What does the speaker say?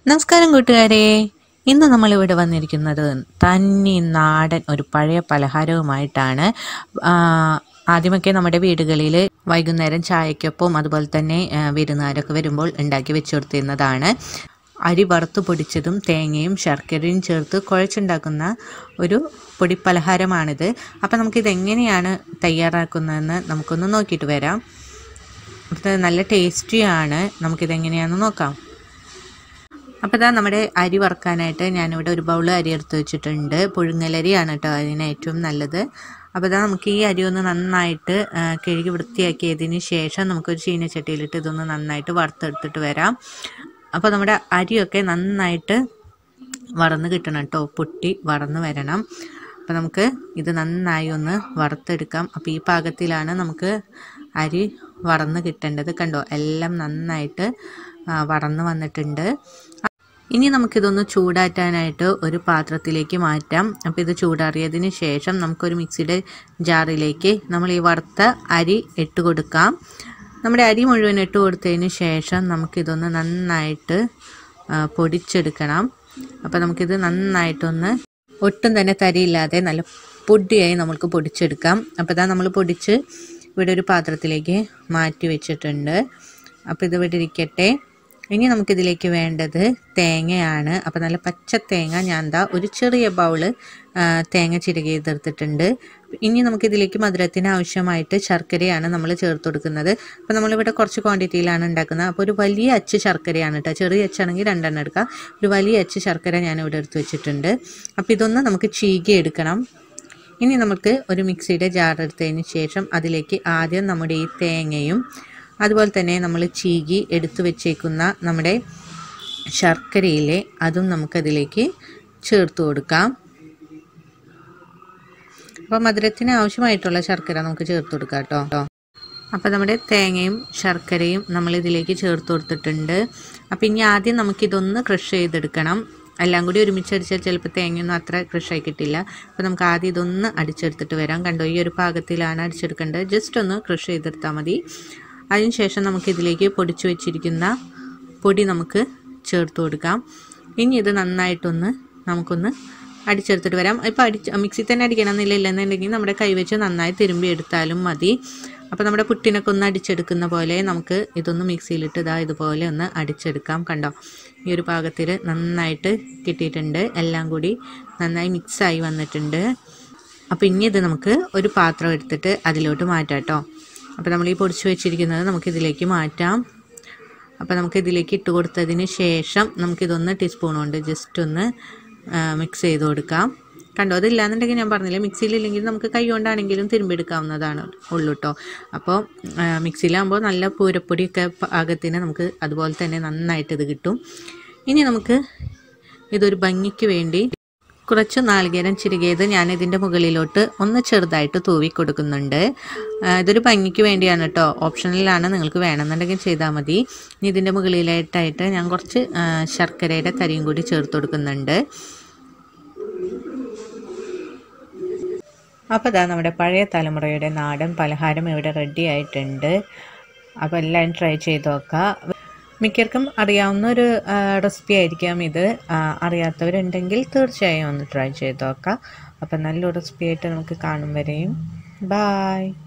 നമസ്കാരം കൂട്ടുകാരെ. ഇന്ന് നമ്മളിവിടെ വന്നിരിക്കുന്നത് തനി നാടൻ ഒരു പഴയ പലഹാരവുമായിട്ടാണ്. ആദ്യമൊക്കെ നമ്മുടെ വീടുകളിൽ വൈകുന്നേരം ചായക്കൊപ്പം അതുപോലെ തന്നെ വിരുന്നുകാരൊക്കെ വരുമ്പോൾ ഉണ്ടാക്കി വെച്ചു കൊടുത്തിരുന്നതാണ്. അരി വറുത്ത് പൊടിച്ചതും തേങ്ങയും ശർക്കരയും ചേർത്ത് കുഴച്ചുണ്ടാക്കുന്ന ഒരു പൊടി പലഹാരമാണിത്. അപ്പം നമുക്കിതെങ്ങനെയാണ് തയ്യാറാക്കുന്നതെന്ന് നമുക്കൊന്ന് നോക്കിയിട്ട് വരാം. ഇത് നല്ല ടേസ്റ്റിയാണ്. നമുക്കിതെങ്ങനെയാണെന്ന് നോക്കാം. അപ്പോൾ ഇതാ നമ്മുടെ അരി വറുക്കാനായിട്ട് ഞാനിവിടെ ഒരു ബൗൾ അരി എടുത്ത് വെച്ചിട്ടുണ്ട്. പുഴുങ്ങലരിയാണ് കേട്ടോ അതിന് ഏറ്റവും നല്ലത്. അപ്പോൾ ഇതാ നമുക്ക് ഈ അരി ഒന്ന് നന്നായിട്ട് കഴുകി വൃത്തിയാക്കിയതിന് ശേഷം നമുക്കൊരു ചീനച്ചട്ടിയിലിട്ട് ഇതൊന്ന് നന്നായിട്ട് വറുത്തെടുത്തിട്ട് വരാം. അപ്പോൾ നമ്മുടെ അരിയൊക്കെ നന്നായിട്ട് വറന്ന് കിട്ടണം കേട്ടോ, പൊട്ടി വറന്ന് വരണം. അപ്പോൾ നമുക്ക് ഇത് നന്നായി ഒന്ന് വറുത്തെടുക്കാം. അപ്പോൾ ഈ പാകത്തിലാണ് നമുക്ക് അരി വറന്ന് കിട്ടേണ്ടത്. കണ്ടോ, എല്ലാം നന്നായിട്ട് വറന്ന് വന്നിട്ടുണ്ട്. ഇനി നമുക്കിതൊന്ന് ചൂടാറ്റാനായിട്ട് ഒരു പാത്രത്തിലേക്ക് മാറ്റാം. അപ്പോൾ ഇത് ചൂടാറിയതിന് ശേഷം നമുക്കൊരു മിക്സിയുടെ ജാറിലേക്ക് നമ്മൾ ഈ വറുത്ത അരി ഇട്ട് കൊടുക്കാം. നമ്മുടെ അരി മുഴുവൻ ഇട്ട് കൊടുത്തതിന് ശേഷം നമുക്കിതൊന്ന് നന്നായിട്ട് പൊടിച്ചെടുക്കണം. അപ്പോൾ നമുക്കിത് നന്നായിട്ടൊന്ന് ഒട്ടും തന്നെ തരിയില്ലാതെ നല്ല പൊടിയായി നമുക്ക് പൊടിച്ചെടുക്കാം. അപ്പോൾ ഇതാ നമ്മൾ പൊടിച്ച് ഇവിടെ ഒരു പാത്രത്തിലേക്ക് മാറ്റി വെച്ചിട്ടുണ്ട്. അപ്പോൾ ഇത് ഇവിടെ ഇരിക്കട്ടെ. ഇനി നമുക്കിതിലേക്ക് വേണ്ടത് തേങ്ങയാണ്. അപ്പോൾ നല്ല പച്ച തേങ്ങ ഞാൻ ഒരു ചെറിയ ബൗള് തേങ്ങ ചിരകി തീർത്തിട്ടുണ്ട്. ഇനി നമുക്കിതിലേക്ക് മധുരത്തിന് ആവശ്യമായിട്ട് ശർക്കരയാണ് നമ്മൾ ചേർത്ത് കൊടുക്കുന്നത്. അപ്പോൾ നമ്മളിവിടെ കുറച്ച് ക്വാണ്ടിറ്റിയിലാണ് ഉണ്ടാക്കുന്നത്. അപ്പോൾ ഒരു വലിയ അച്ച് ശർക്കരയാണ് കേട്ടോ. ചെറിയ അച്ചാണെങ്കിൽ 2 എണ്ണം എടുക്കാം. ഒരു വലിയ അച്ച് ശർക്കര ഞാനിവിടെ എടുത്ത് വെച്ചിട്ടുണ്ട്. അപ്പോൾ ഇതൊന്ന് നമുക്ക് ചീകി എടുക്കണം. ഇനി നമുക്ക് ഒരു മിക്സിയുടെ ജാർ എടുത്തതിന് ശേഷം അതിലേക്ക് ആദ്യം നമ്മുടെ ഈ തേങ്ങയും അതുപോലെ തന്നെ നമ്മൾ ചീകി എടുത്തു വെച്ചേക്കുന്ന നമ്മുടെ ശർക്കരയിലെ അതും നമുക്കതിലേക്ക് ചേർത്ത് കൊടുക്കാം. അപ്പോൾ മധുരത്തിന് ആവശ്യമായിട്ടുള്ള ശർക്കര നമുക്ക് ചേർത്ത് കൊടുക്കാം കേട്ടോ. അപ്പോൾ നമ്മുടെ തേങ്ങയും ശർക്കരയും നമ്മളിതിലേക്ക് ചേർത്ത് കൊടുത്തിട്ടുണ്ട്. അപ്പോൾ ഇനി ആദ്യം നമുക്കിതൊന്ന് ക്രഷ് ചെയ്തെടുക്കണം. എല്ലാം കൂടി ഒരുമിച്ചടിച്ചാൽ ചിലപ്പോൾ തേങ്ങയൊന്നും അത്ര ക്രഷായി കിട്ടില്ല. അപ്പോൾ നമുക്ക് ആദ്യം ഇതൊന്ന് അടിച്ചെടുത്തിട്ട് വരാം. കണ്ടോ, ഈ ഒരു പാകത്തിലാണ് അടിച്ചെടുക്കേണ്ടത്. ജസ്റ്റ് ഒന്ന് ക്രഷ് ചെയ്തെടുത്താൽ മതി. അതിനുശേഷം നമുക്കിതിലേക്ക് പൊടിച്ചു വെച്ചിരിക്കുന്ന പൊടി നമുക്ക് ചേർത്ത് കൊടുക്കാം. ഇനി ഇത് നന്നായിട്ടൊന്ന് നമുക്കൊന്ന് അടിച്ചെടുത്തിട്ട് വരാം. ഇപ്പോൾ മിക്സി തന്നെ അടിക്കണമെന്നില്ല, ഇല്ലെന്നുണ്ടെങ്കിൽ നമ്മുടെ കൈവച്ച് നന്നായി തിരുമ്പി എടുത്താലും മതി. അപ്പോൾ നമ്മുടെ പുട്ടിനൊക്കെ ഒന്ന് അടിച്ചെടുക്കുന്ന പോലെ നമുക്ക് ഇതൊന്ന് മിക്സിയിലിട്ട് ഇതുപോലെ ഒന്ന് അടിച്ചെടുക്കാം. കണ്ടോ, ഈ ഒരു പാകത്തിൽ നന്നായിട്ട് കിട്ടിയിട്ടുണ്ട്. എല്ലാം കൂടി നന്നായി മിക്സായി വന്നിട്ടുണ്ട്. അപ്പോൾ ഇനി ഇത് നമുക്ക് ഒരു പാത്രം എടുത്തിട്ട് അതിലോട്ട് മാറ്റാം കേട്ടോ. അപ്പോൾ നമ്മൾ ഈ പൊടിച്ച് വെച്ചിരിക്കുന്നത് നമുക്കിതിലേക്ക് മാറ്റാം. അപ്പോൾ നമുക്കിതിലേക്ക് ഇട്ട് കൊടുത്തതിന് ശേഷം നമുക്കിതൊന്ന് ടീസ്പൂൺ കൊണ്ട് ജസ്റ്റ് ഒന്ന് മിക്സ് ചെയ്ത് കൊടുക്കാം. കണ്ടോ, അതില്ലാന്നുണ്ടെങ്കിൽ ഞാൻ പറഞ്ഞില്ലേ, മിക്സിയിലില്ലെങ്കിൽ നമുക്ക് കൈ കൊണ്ടാണെങ്കിലും തിരുമ്പിയെടുക്കാവുന്നതാണ് ഉള്ളൂ കേട്ടോ. അപ്പോൾ മിക്സിയിലാകുമ്പോൾ നല്ല പൂരപ്പൊടിയൊക്കെ പാകത്തിന് നമുക്ക് അതുപോലെ തന്നെ നന്നായിട്ട് ഇത് കിട്ടും. ഇനി നമുക്ക് ഇതൊരു ഭംഗിക്ക് വേണ്ടി കുറച്ച് നാളികേരം ചിരകിയത് ഞാൻ ഇതിൻ്റെ മുകളിലോട്ട് ഒന്ന് ചെറുതായിട്ട് തൂവി കൊടുക്കുന്നുണ്ട്. ഇതൊരു ഭംഗിക്ക് വേണ്ടിയാണ് കേട്ടോ, ഓപ്ഷണലാണ്, നിങ്ങൾക്ക് വേണമെന്നുണ്ടെങ്കിൽ ചെയ്താൽ മതി. ഇനി ഇതിൻ്റെ മുകളിലായിട്ടായിട്ട് ഞാൻ കുറച്ച് ശർക്കരയുടെ തരിയും കൂടി ചേർത്ത് കൊടുക്കുന്നുണ്ട്. അപ്പോൾ ഇതാ നമ്മുടെ പഴയ തലമുറയുടെ നാടൻ പലഹാരം ഇവിടെ റെഡി ആയിട്ടുണ്ട്. അപ്പോൾ എല്ലാവരും ട്രൈ ചെയ്ത് നോക്കുക. മിക്കവർക്കും അറിയാവുന്ന ഒരു റെസിപ്പി ആയിരിക്കാം ഇത്. അറിയാത്തവരുണ്ടെങ്കിൽ തീർച്ചയായും ഒന്ന് ട്രൈ ചെയ്ത് നോക്കാം. അപ്പം നല്ലൊരു റെസിപ്പി ആയിട്ട് നമുക്ക് കാണും വരെയും ബായ്.